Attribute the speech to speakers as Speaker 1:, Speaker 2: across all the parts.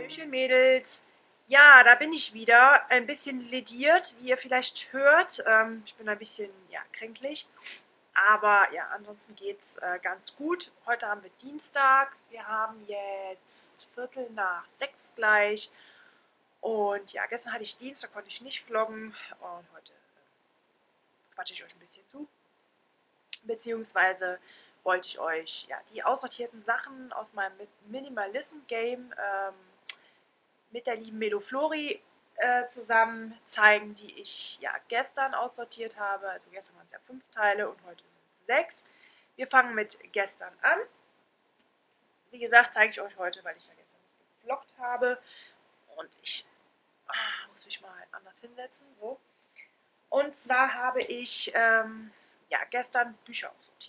Speaker 1: Hallöchen Mädels. Ja, da bin ich wieder. Ein bisschen lediert, wie ihr vielleicht hört. Ich bin ein bisschen, ja, kränklich. Aber ja, ansonsten geht's ganz gut. Heute haben wir Dienstag. Wir haben jetzt Viertel nach 6 gleich. Und ja, gestern hatte ich Dienst, da konnte ich nicht vloggen. Und heute quatsche ich euch ein bisschen zu. Beziehungsweise wollte ich euch ja, die aussortierten Sachen aus meinem Minimalism-Game mit der lieben Meloflori zusammen zeigen, die ich ja gestern aussortiert habe. Also gestern waren es ja 5 Teile und heute sind es 6. Wir fangen mit gestern an. Wie gesagt, zeige ich euch heute, weil ich ja gestern nicht gevloggt habe. Und ich muss mich mal anders hinsetzen. So. Und zwar habe ich ja, gestern Bücher aussortiert.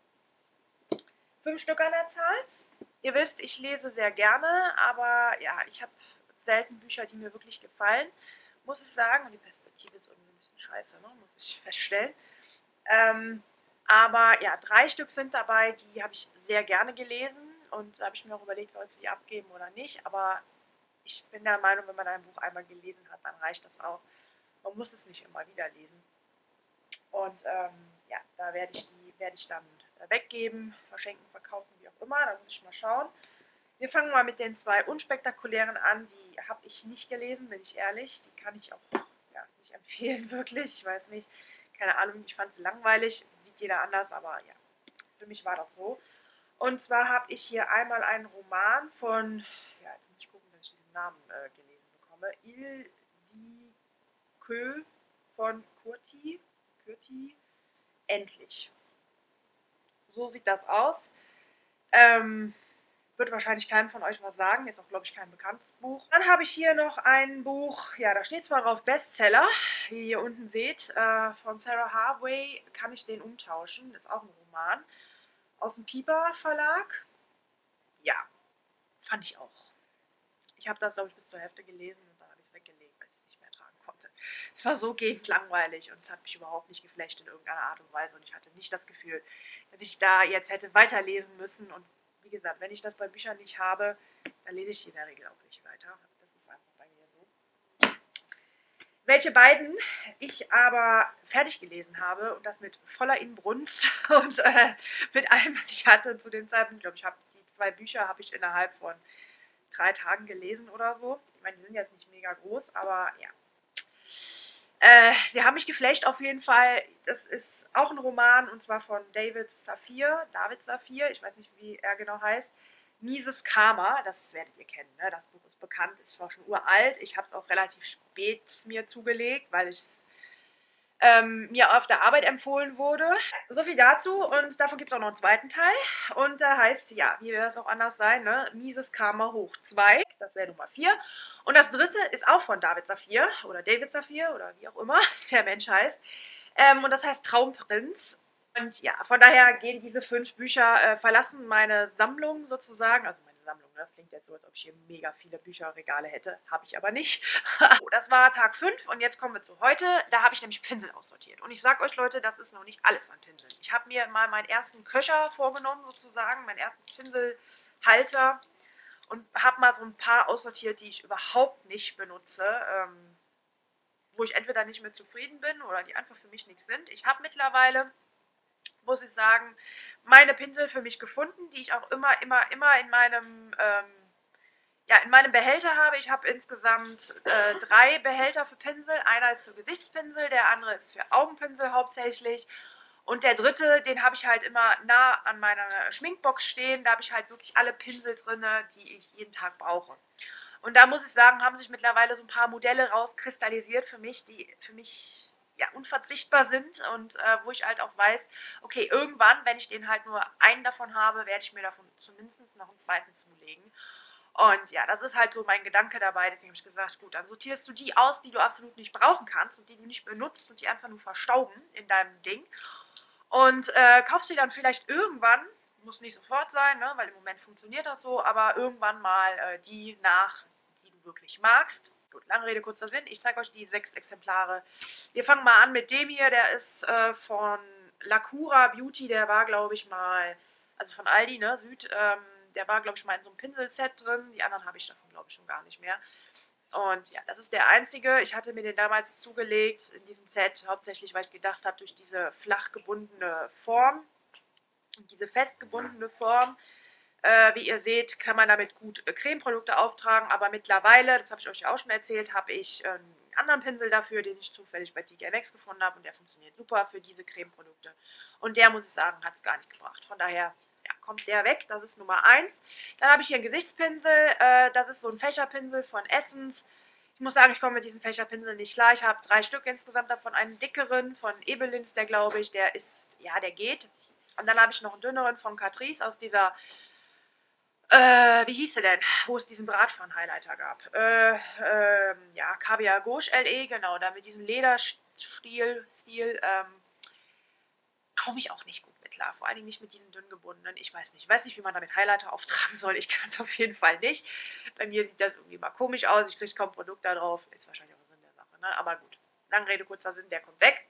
Speaker 1: 5 Stück an der Zahl. Ihr wisst, ich lese sehr gerne, aber ja, ich habe selten Bücher, die mir wirklich gefallen, muss ich sagen. Und die Perspektive ist irgendwie ein bisschen scheiße, ne? Muss ich feststellen. Ähm, aber ja, 3 Stück sind dabei, die habe ich sehr gerne gelesen. Und da habe ich mir auch überlegt, soll ich sie abgeben oder nicht. Aber ich bin der Meinung, wenn man ein Buch einmal gelesen hat, dann reicht das auch. Man muss es nicht immer wieder lesen. Und ja, da werde ich dann weggeben, verschenken, verkaufen, wie auch immer. Da muss ich mal schauen. Wir fangen mal mit den 2 unspektakulären an. Die habe ich nicht gelesen, bin ich ehrlich. Die kann ich auch ja, nicht empfehlen, wirklich. Ich weiß nicht. Keine Ahnung, ich fand sie langweilig. Sieht jeder anders, aber ja, für mich war das so. Und zwar habe ich hier einmal einen Roman von, ja, jetzt muss ich gucken, wenn ich diesen Namen gelesen bekomme. Il di Queue von Curti. Endlich. So sieht das aus. Wird wahrscheinlich keinem von euch was sagen. Ist auch, glaube ich, kein bekanntes Buch. Dann habe ich hier noch ein Buch, ja, da steht zwar drauf Bestseller, wie ihr unten seht, von Sarah Harway. Kann ich den umtauschen? Ist auch ein Roman aus dem Piper Verlag. Ja, fand ich auch. Ich habe das, glaube ich, bis zur Hälfte gelesen und dann habe ich es weggelegt, weil ich es nicht mehr tragen konnte. Es war so gehend langweilig und es hat mich überhaupt nicht geflasht in irgendeiner Art und Weise und ich hatte nicht das Gefühl, dass ich da jetzt hätte weiterlesen müssen. Und wie gesagt, wenn ich das bei Büchern nicht habe, dann lese ich in der Regel auch nicht weiter. Das ist einfach bei mir so. Welche beiden ich aber fertig gelesen habe und das mit voller Inbrunst und mit allem, was ich hatte zu dem Zeitpunkt. Ich glaube, ich habe die 2 Bücher habe ich innerhalb von 3 Tagen gelesen oder so. Ich meine, die sind jetzt nicht mega groß, aber ja. Sie haben mich geflasht auf jeden Fall. Das ist auch ein Roman und zwar von David Saphir. Ich weiß nicht, wie er genau heißt. Mises Karma, das werdet ihr kennen. Ne? Das Buch ist bekannt, ist zwar schon uralt. Ich habe es auch relativ spät mir zugelegt, weil es mir auf der Arbeit empfohlen wurde. So viel dazu und davon gibt es auch noch einen zweiten Teil. Und da heißt, ja, wie wäre es auch anders sein, ne? Mises Karma hoch 2, das wäre Nummer 4. Und das dritte ist auch von David Saphir oder wie auch immer der Mensch heißt. Und das heißt Traumprinz. Und ja, von daher gehen diese 5 Bücher, verlassen meine Sammlung sozusagen, also meine Sammlung, das klingt jetzt so, als ob ich hier mega viele Bücherregale hätte, habe ich aber nicht. Das war Tag 5 und jetzt kommen wir zu heute. Da habe ich nämlich Pinsel aussortiert. Und ich sage euch Leute, das ist noch nicht alles an Pinseln. Ich habe mir mal meinen ersten Köcher vorgenommen sozusagen, meinen ersten Pinselhalter und habe mal so ein paar aussortiert, die ich überhaupt nicht benutze, wo ich entweder nicht mehr zufrieden bin oder die einfach für mich nichts sind. Ich habe mittlerweile, muss ich sagen, meine Pinsel für mich gefunden, die ich auch immer ja, in meinem Behälter habe. Ich habe insgesamt 3 Behälter für Pinsel. Einer ist für Gesichtspinsel, der andere ist für Augenpinsel hauptsächlich. Und der dritte, den habe ich halt immer nah an meiner Schminkbox stehen. Da habe ich halt wirklich alle Pinsel drin, die ich jeden Tag brauche. Und da muss ich sagen, haben sich mittlerweile so ein paar Modelle rauskristallisiert für mich, die für mich ja, unverzichtbar sind und wo ich halt auch weiß, okay, irgendwann, wenn ich den halt nur einen davon habe, werde ich mir davon zumindest noch einen zweiten zulegen. Und ja, das ist halt so mein Gedanke dabei. Deswegen habe ich gesagt, gut, dann sortierst du die aus, die du absolut nicht brauchen kannst und die du nicht benutzt und die einfach nur verstauben in deinem Ding. Und kaufst sie dann vielleicht irgendwann, muss nicht sofort sein, ne, weil im Moment funktioniert das so, aber irgendwann mal die nach, die du wirklich magst. Gut, lange Rede, kurzer Sinn. Ich zeige euch die 6 Exemplare. Wir fangen mal an mit dem hier, der ist von Lacura Beauty, der war, glaube ich, mal, also von Aldi, ne, Süd, Der war, glaube ich, mal in so einem Pinselset drin. Die anderen habe ich davon, glaube ich, schon gar nicht mehr. Und ja, das ist der einzige. Ich hatte mir den damals zugelegt in diesem Set, hauptsächlich, weil ich gedacht habe, durch diese flach gebundene Form und diese festgebundene Form, wie ihr seht, kann man damit gut Cremeprodukte auftragen. Aber mittlerweile, das habe ich euch ja auch schon erzählt, habe ich einen anderen Pinsel dafür, den ich zufällig bei TK Maxx gefunden habe. Und der funktioniert super für diese Cremeprodukte. Und der, muss ich sagen, hat es gar nicht gebracht. Von daher ja, kommt der weg. Das ist Nummer 1. Dann habe ich hier einen Gesichtspinsel. Das ist so ein Fächerpinsel von Essence. Ich muss sagen, ich komme mit diesem Fächerpinsel nicht klar. Ich habe 3 Stück insgesamt davon. Einen dickeren von Ebelin ist der, glaube ich. Der ist, ja, der geht. Und dann habe ich noch einen dünneren von Catrice aus dieser, wie hieß der denn, wo es diesen Bratpfannen-Highlighter gab. Ja, Kaviar Gauche LE, genau, da mit diesem Lederstil, komme ich auch nicht gut mit klar. Vor allen Dingen nicht mit diesen dünn gebundenen. Ich weiß nicht, wie man damit Highlighter auftragen soll. Ich kann es auf jeden Fall nicht. Bei mir sieht das irgendwie mal komisch aus. Ich kriege kaum Produkt da drauf. Ist wahrscheinlich auch Sinn der Sache, ne? Aber gut. Lange Rede, kurzer Sinn, der kommt weg.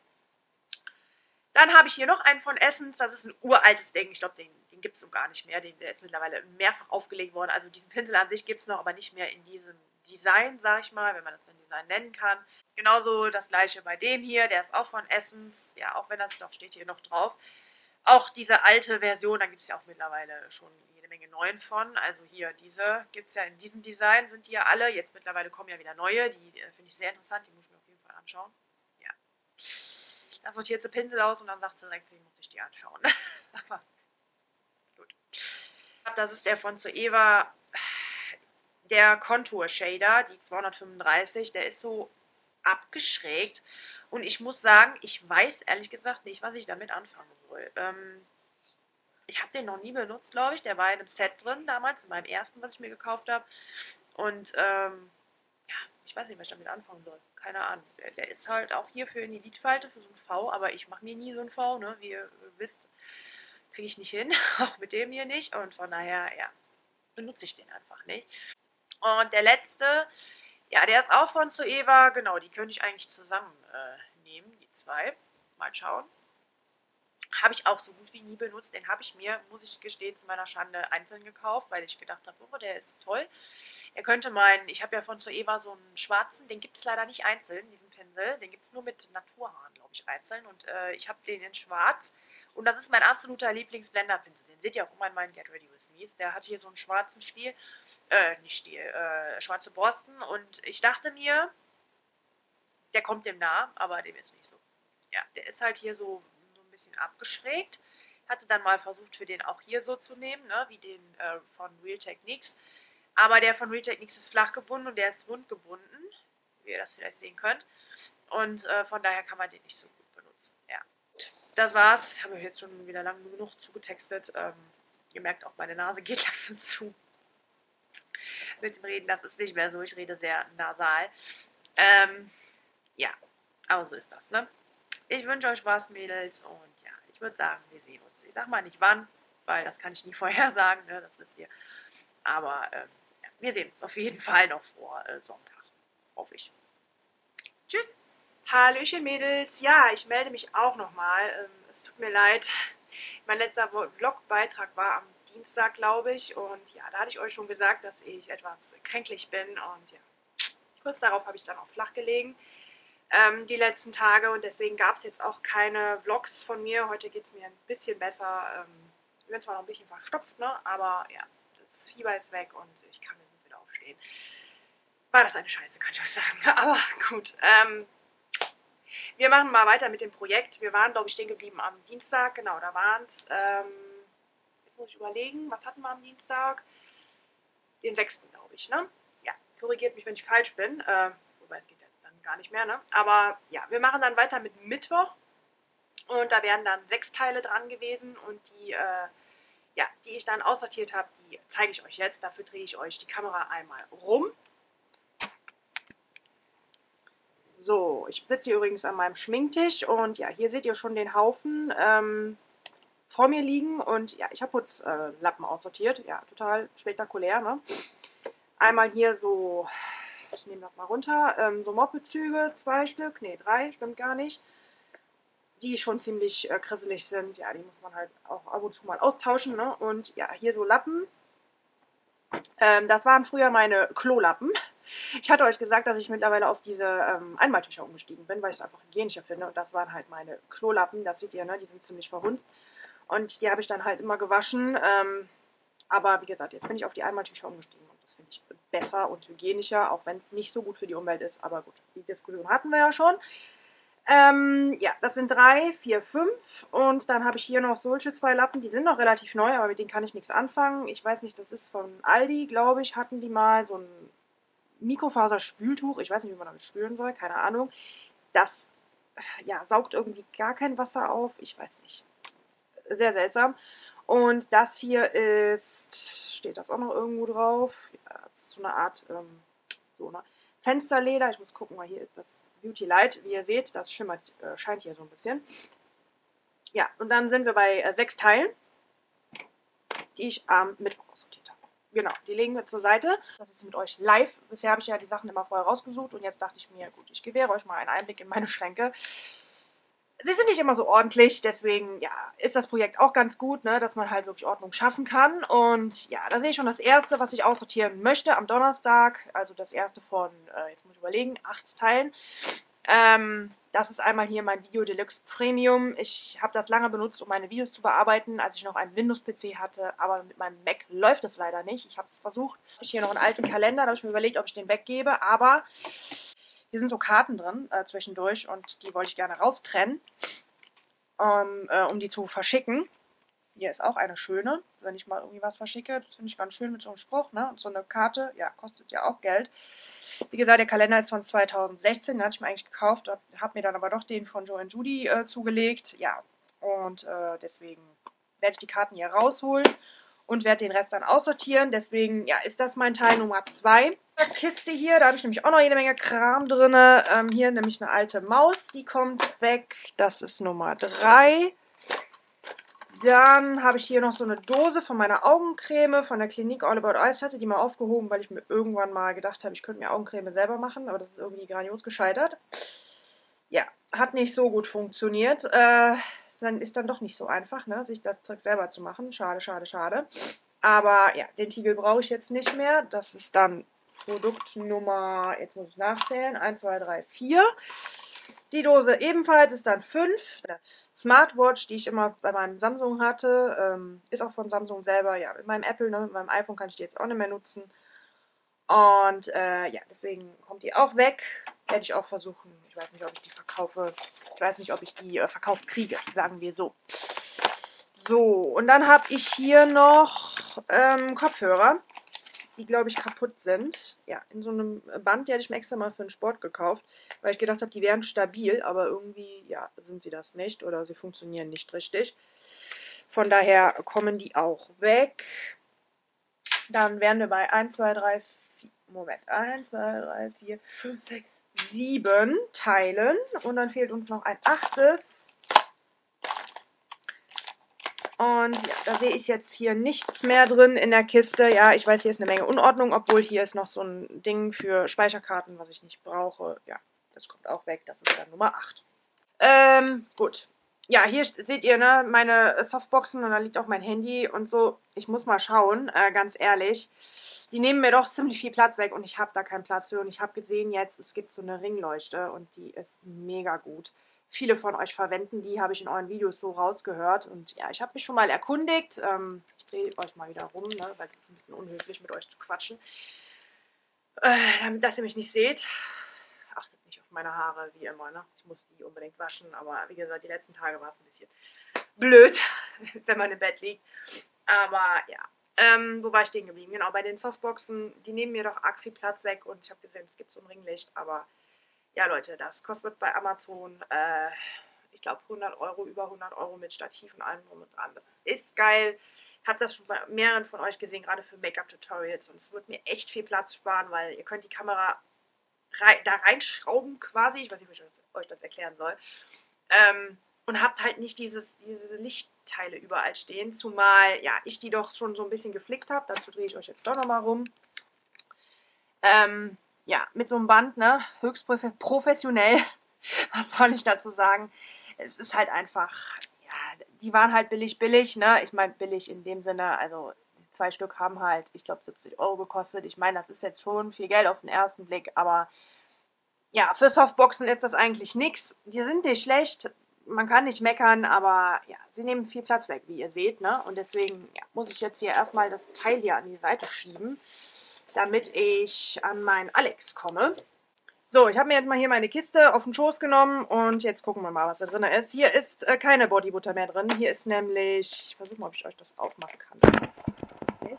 Speaker 1: Dann habe ich hier noch einen von Essence. Das ist ein uraltes Ding. Ich glaube, den gibt es so gar nicht mehr. Der ist mittlerweile mehrfach aufgelegt worden. Also diesen Pinsel an sich gibt es noch, aber nicht mehr in diesem Design, sage ich mal, wenn man das dann Design nennen kann. Genauso das gleiche bei dem hier. Der ist auch von Essence. Ja, auch wenn das doch steht hier noch drauf. Auch diese alte Version, da gibt es ja auch mittlerweile schon jede Menge neuen von. Also hier, diese gibt es ja in diesem Design, sind die ja alle. Jetzt mittlerweile kommen ja wieder neue. Die finde ich sehr interessant. Die muss ich mir auf jeden Fall anschauen. Ja. Da sortiert sie Pinsel aus und dann sagt sie direkt, sie muss sich die anschauen. Aber gut. Das ist der von Zoeva, der Contour Shader, die 235. Der ist so abgeschrägt. Und ich muss sagen, ich weiß ehrlich gesagt nicht, was ich damit anfangen soll. Ich habe den noch nie benutzt, glaube ich. Der war in einem Set drin damals, in meinem ersten, was ich mir gekauft habe. Und ja, ich weiß nicht, was ich damit anfangen soll. Keine Ahnung. Der ist halt auch hier für in die Lidfalte, für so ein V, aber ich mache mir nie so ein V, ne? Wie ihr wisst, kriege ich nicht hin. Auch mit dem hier nicht. Und von daher, ja, benutze ich den einfach nicht. Und der letzte, ja, der ist auch von Zoeva. Genau, die könnte ich eigentlich zusammen nehmen, die zwei. Mal schauen. Habe ich auch so gut wie nie benutzt. Den habe ich mir, muss ich gestehen, zu meiner Schande einzeln gekauft, weil ich gedacht habe, oh, der ist toll. Er könnte meinen, ich habe ja von Zoeva so einen schwarzen, den gibt es leider nicht einzeln, diesen Pinsel. Den gibt es nur mit Naturhaaren, glaube ich, einzeln. Und ich habe den in schwarz. Und das ist mein absoluter Lieblings-Blender-Pinsel. Den seht ihr auch immer in meinen Get Ready With Me's. Der hat hier so einen schwarzen Stiel, nicht Stiel, schwarze Borsten. Und ich dachte mir, der kommt dem nah, aber dem ist nicht so. Ja, der ist halt hier so ein bisschen abgeschrägt. Hatte dann mal versucht, für den auch hier so zu nehmen, ne, wie den von Real Techniques. Aber der von Real Techniques ist flach gebunden und der ist rund gebunden, wie ihr das vielleicht sehen könnt. Und von daher kann man den nicht so gut benutzen. Ja, das war's. Ich habe jetzt schon wieder lange genug zugetextet. Ihr merkt auch, meine Nase geht langsam zu. Mit dem Reden, das ist nicht mehr so. Ich rede sehr nasal. Ja, aber so ist das, ne? Ich wünsche euch was, Mädels. Und ja, ich würde sagen, wir sehen uns. Ich sag mal nicht wann, weil das kann ich nie vorher sagen, ne? Das wisst ihr. Aber ja, wir sehen uns auf jeden Fall noch vor Sonntag. Hoffe ich. Tschüss. Hallöchen, Mädels. Ja, ich melde mich auch nochmal. Es tut mir leid. Mein letzter Vlogbeitrag war am Dienstag, glaube ich. Und ja, da hatte ich euch schon gesagt, dass ich etwas kränklich bin. Und ja, kurz darauf habe ich dann auch flach gelegen. Die letzten Tage. Und deswegen gab es jetzt auch keine Vlogs von mir. Heute geht es mir ein bisschen besser. Ich bin zwar noch ein bisschen verstopft, ne? Aber ja, das Fieber ist weg und ich kann jetzt wieder aufstehen. War das eine Scheiße, kann ich euch sagen. Aber gut. Wir machen mal weiter mit dem Projekt. Wir waren, glaube ich, stehen geblieben am Dienstag. Genau, da waren es. Jetzt muss ich überlegen, was hatten wir am Dienstag? Den 6., glaube ich, ne? Ja, korrigiert mich, wenn ich falsch bin. Wobei, es geht ja dann gar nicht mehr, ne? Aber ja, wir machen dann weiter mit Mittwoch. Und da wären dann 6 Teile dran gewesen. Und die, ja, die ich dann aussortiert habe, die zeige ich euch jetzt. Dafür drehe ich euch die Kamera einmal rum. So, ich sitze hier übrigens an meinem Schminktisch und ja, hier seht ihr schon den Haufen vor mir liegen und ja, ich habe Putzlappen aussortiert, ja, total spektakulär, ne? Einmal hier so, ich nehme das mal runter, so Moppezüge, 2 Stück, ne, 3, stimmt gar nicht, die schon ziemlich krisselig sind, ja, die muss man halt auch ab und zu mal austauschen, ne? Und ja, hier so Lappen, Das waren früher meine Klolappen. Ich hatte euch gesagt, dass ich mittlerweile auf diese Einmaltücher umgestiegen bin, weil ich es einfach hygienischer finde. Und das waren halt meine Klolappen. Das seht ihr, ne? Die sind ziemlich verhunzt. Und die habe ich dann halt immer gewaschen. Aber wie gesagt, jetzt bin ich auf die Einmaltücher umgestiegen. Und das finde ich besser und hygienischer, auch wenn es nicht so gut für die Umwelt ist. Aber gut, die Diskussion hatten wir ja schon. Ja, das sind 3, 4, 5. Und dann habe ich hier noch solche 2 Lappen. Die sind noch relativ neu, aber mit denen kann ich nichts anfangen. Ich weiß nicht, das ist von Aldi, glaube ich, hatten die mal so ein Mikrofaserspültuch. Ich weiß nicht, wie man damit spülen soll, keine Ahnung. Das ja, saugt irgendwie gar kein Wasser auf. Ich weiß nicht. Sehr seltsam. Und das hier ist, steht das auch noch irgendwo drauf? Ja, das ist so eine Art so eine Fensterleder. Ich muss gucken, weil hier ist das Beauty Light. Wie ihr seht, das schimmert, scheint hier so ein bisschen. Ja, und dann sind wir bei 6 Teilen, die ich am Mittwoch aussortiert habe. Genau, die legen wir zur Seite. Das ist mit euch live. Bisher habe ich ja die Sachen immer vorher rausgesucht und jetzt dachte ich mir, gut, ich gewähre euch mal einen Einblick in meine Schränke. Sie sind nicht immer so ordentlich, deswegen ja, ist das Projekt auch ganz gut, ne, dass man halt wirklich Ordnung schaffen kann. Und ja, da sehe ich schon das erste, was ich aussortieren möchte am Donnerstag. Also das erste von, jetzt muss ich überlegen, 8 Teilen. Das ist einmal hier mein Video Deluxe Premium. Ich habe das lange benutzt, um meine Videos zu bearbeiten, als ich noch einen Windows-PC hatte, aber mit meinem Mac läuft es leider nicht. Ich habe es versucht. Ich habe hier noch einen alten Kalender, da habe ich mir überlegt, ob ich den weggebe, aber hier sind so Karten drin zwischendurch und die wollte ich gerne raustrennen, um die zu verschicken. Hier ist auch eine schöne, wenn ich mal irgendwie was verschicke. Das finde ich ganz schön mit so einem Spruch, ne? Und so eine Karte, ja, kostet ja auch Geld. Wie gesagt, der Kalender ist von 2016, den hatte ich mir eigentlich gekauft, habe mir dann aber doch den von Joe Judy zugelegt. Ja, und deswegen werde ich die Karten hier rausholen und werde den Rest dann aussortieren. Deswegen, ja, ist das mein Teil Nummer 2. Kiste hier, da habe ich nämlich auch noch jede Menge Kram drin. Hier nämlich eine alte Maus, die kommt weg. Das ist Nummer 3. Dann habe ich hier noch so eine Dose von meiner Augencreme von der Clinique All About Eyes. Ich hatte die mal aufgehoben, weil ich mir irgendwann mal gedacht habe, ich könnte mir Augencreme selber machen, aber das ist irgendwie grandios gescheitert. Ja, hat nicht so gut funktioniert. Ist dann doch nicht so einfach, ne, sich das Zeug selber zu machen. Schade, schade, schade. Aber ja, den Tiegel brauche ich jetzt nicht mehr. Das ist dann Produktnummer, jetzt muss ich nachzählen, 1, 2, 3, 4. Die Dose ebenfalls ist dann 5. Smartwatch, die ich immer bei meinem Samsung hatte, ist auch von Samsung selber. Ja, mit meinem Apple, ne, mit meinem iPhone kann ich die jetzt auch nicht mehr nutzen. Und ja, deswegen kommt die auch weg. Werde ich auch versuchen. Ich weiß nicht, ob ich die verkaufe. Ich weiß nicht, ob ich die verkauft kriege, sagen wir so. So, und dann habe ich hier noch Kopfhörer, die, glaube ich, kaputt sind. Ja, in so einem Band, die hatte ich mir extra mal für den Sport gekauft, weil ich gedacht habe, die wären stabil, aber irgendwie, ja, sind sie das nicht oder sie funktionieren nicht richtig. Von daher kommen die auch weg. Dann wären wir bei 1, 2, 3, 4, Moment, 1, 2, 3, 4, 5, 6, 7 Teilen und dann fehlt uns noch ein 8. Und ja, da sehe ich jetzt hier nichts mehr drin in der Kiste. Ja, ich weiß, hier ist eine Menge Unordnung, obwohl hier ist noch so ein Ding für Speicherkarten, was ich nicht brauche. Ja, das kommt auch weg. Das ist dann Nummer 8. Gut. Ja, hier seht ihr, ne, meine Softboxen und da liegt auch mein Handy und so. Ich muss mal schauen, ganz ehrlich. Die nehmen mir doch ziemlich viel Platz weg und ich habe da keinen Platz für. Und ich habe gesehen jetzt, es gibt so eine Ringleuchte und die ist mega gut. Viele von euch verwenden die, habe ich in euren Videos so rausgehört. Und ja, ich habe mich schon mal erkundigt. Ich drehe euch mal wieder rum, ne, weil es ist ein bisschen unhöflich, mit euch zu quatschen. Damit, dass ihr mich nicht seht. Achtet nicht auf meine Haare, wie immer. Ne? Ich muss die unbedingt waschen, aber wie gesagt, die letzten Tage war es ein bisschen blöd, wenn man im Bett liegt. Aber ja, wo war ich stehen geblieben? Genau, bei den Softboxen, die nehmen mir doch arg viel Platz weg und ich habe gesehen, es gibt so ein Ringlicht, aber ja, Leute, das kostet bei Amazon, ich glaube 100 Euro, über 100 Euro mit Stativ und allem drum und dran. Das ist geil. Ich habe das schon bei mehreren von euch gesehen, gerade für Make-up-Tutorials und es wird mir echt viel Platz sparen, weil ihr könnt die Kamera da reinschrauben quasi, ich weiß nicht, wie ich euch das erklären soll, und habt halt nicht diese Lichtteile überall stehen, zumal ja, ich die doch schon so ein bisschen geflickt habe, dazu drehe ich euch jetzt doch nochmal rum. Ja, mit so einem Band, ne, höchst professionell, was soll ich dazu sagen, es ist halt einfach, ja, die waren halt billig, ne, ich meine billig in dem Sinne, also 2 Stück haben halt, ich glaube, 70 Euro gekostet. Ich meine, das ist jetzt schon viel Geld auf den ersten Blick, aber ja, für Softboxen ist das eigentlich nichts. Die sind nicht schlecht, man kann nicht meckern, aber ja, sie nehmen viel Platz weg, wie ihr seht, ne? Und deswegen ja, muss ich jetzt hier erstmal das Teil hier an die Seite schieben, damit ich an meinen Alex komme. So, ich habe mir jetzt mal hier meine Kiste auf den Schoß genommen und jetzt gucken wir mal, was da drin ist. Hier ist keine Bodybutter mehr drin. Hier ist nämlich, ich versuche mal, ob ich euch das aufmachen kann. Okay.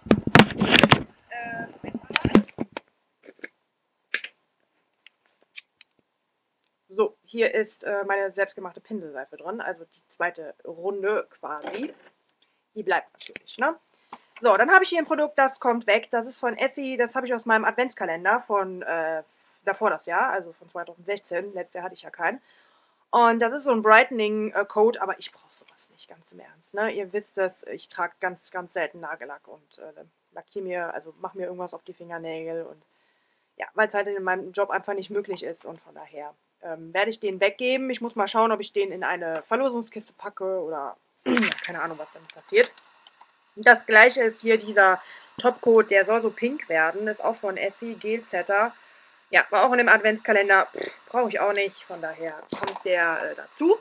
Speaker 1: So, hier ist meine selbstgemachte Pinselseife drin, also die zweite Runde quasi. Die bleibt natürlich, ne? So, dann habe ich hier ein Produkt, das kommt weg. Das ist von Essie, das habe ich aus meinem Adventskalender von davor das Jahr, also von 2016. Letztes Jahr hatte ich ja keinen. Und das ist so ein Brightening-Coat, aber ich brauche sowas nicht, ganz im Ernst. Ne? Ihr wisst es, ich trage ganz, ganz selten Nagellack und lackiere mir, also mache mir irgendwas auf die Fingernägel und ja, weil es halt in meinem Job einfach nicht möglich ist und von daher werde ich den weggeben. Ich muss mal schauen, ob ich den in eine Verlosungskiste packe oder keine Ahnung, was damit passiert. Und das gleiche ist hier dieser Topcoat, der soll so pink werden, ist auch von Essie, Gel Setter. Ja, war auch in dem Adventskalender, brauche ich auch nicht, von daher kommt der dazu.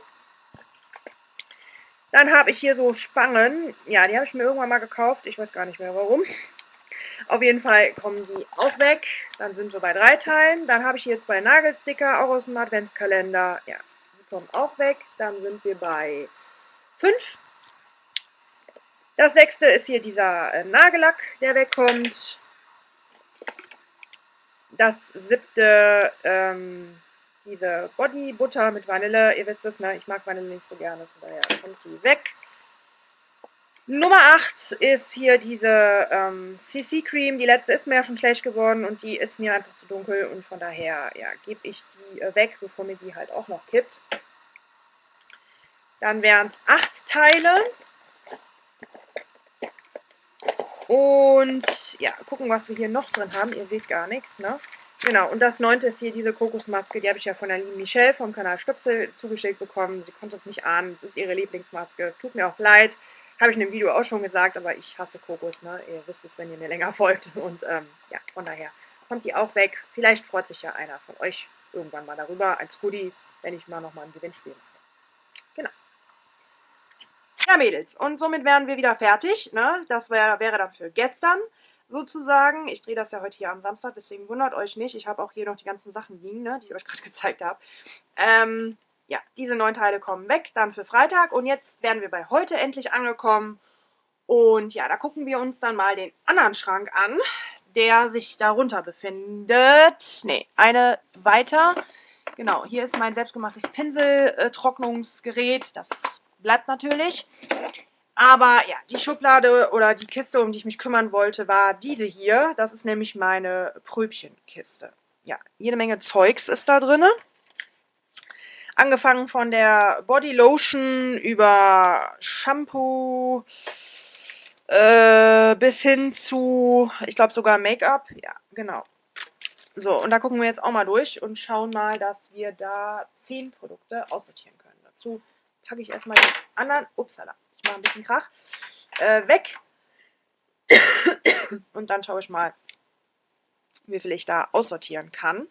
Speaker 1: Dann habe ich hier so Spangen, ja, die habe ich mir irgendwann mal gekauft, ich weiß gar nicht mehr warum. Auf jeden Fall kommen die auch weg, dann sind wir bei 3 Teilen. Dann habe ich hier 2 Nagelsticker, auch aus dem Adventskalender, ja, die kommen auch weg. Dann sind wir bei 5. Das 6. ist hier dieser Nagellack, der wegkommt. Das 7. Diese Bodybutter mit Vanille. Ihr wisst es, ne? Ich mag Vanille nicht so gerne, von daher kommt die weg. Nummer 8 ist hier diese CC Cream. Die letzte ist mir ja schon schlecht geworden und die ist mir einfach zu dunkel und von daher ja, gebe ich die weg, bevor mir die halt auch noch kippt. Dann wären es 8 Teile. Und ja, gucken, was wir hier noch drin haben. Ihr seht gar nichts, ne? Genau, und das 9. ist hier diese Kokosmaske. Die habe ich ja von der lieben Michelle vom Kanal Stöpsel zugeschickt bekommen. Sie konnte es nicht ahnen. Das ist ihre Lieblingsmaske. Tut mir auch leid. Habe ich in dem Video auch schon gesagt, aber ich hasse Kokos, ne? Ihr wisst es, wenn ihr mir länger folgt. Und ja, von daher kommt die auch weg. Vielleicht freut sich ja einer von euch irgendwann mal darüber als Hoodie, wenn ich mal nochmal ein Gewinnspiel mache. Genau. Ja, Mädels, und somit wären wir wieder fertig. Ne? Das wäre dann für gestern sozusagen. Ich drehe das ja heute hier am Samstag, deswegen wundert euch nicht. Ich habe auch hier noch die ganzen Sachen liegen, ne, die ich euch gerade gezeigt habe. Ja, diese 9 Teile kommen weg, dann für Freitag. Und jetzt wären wir bei heute endlich angekommen. Und ja, da gucken wir uns dann mal den anderen Schrank an, der sich darunter befindet. Ne, eine weiter. Genau, hier ist mein selbstgemachtes Pinseltrocknungsgerät. Das bleibt natürlich. Aber ja, die Schublade oder die Kiste, um die ich mich kümmern wollte, war diese hier. Das ist nämlich meine Pröbchenkiste. Ja, jede Menge Zeugs ist da drin. Angefangen von der Bodylotion über Shampoo bis hin zu, ich glaube sogar Make-up. Ja, genau. So, und da gucken wir jetzt auch mal durch und schauen mal, dass wir da 10 Produkte aussortieren können. Dazu packe ich erstmal den anderen, upsala, ich mache ein bisschen Krach, weg. Und dann schaue ich mal, wie viel ich da aussortieren kann.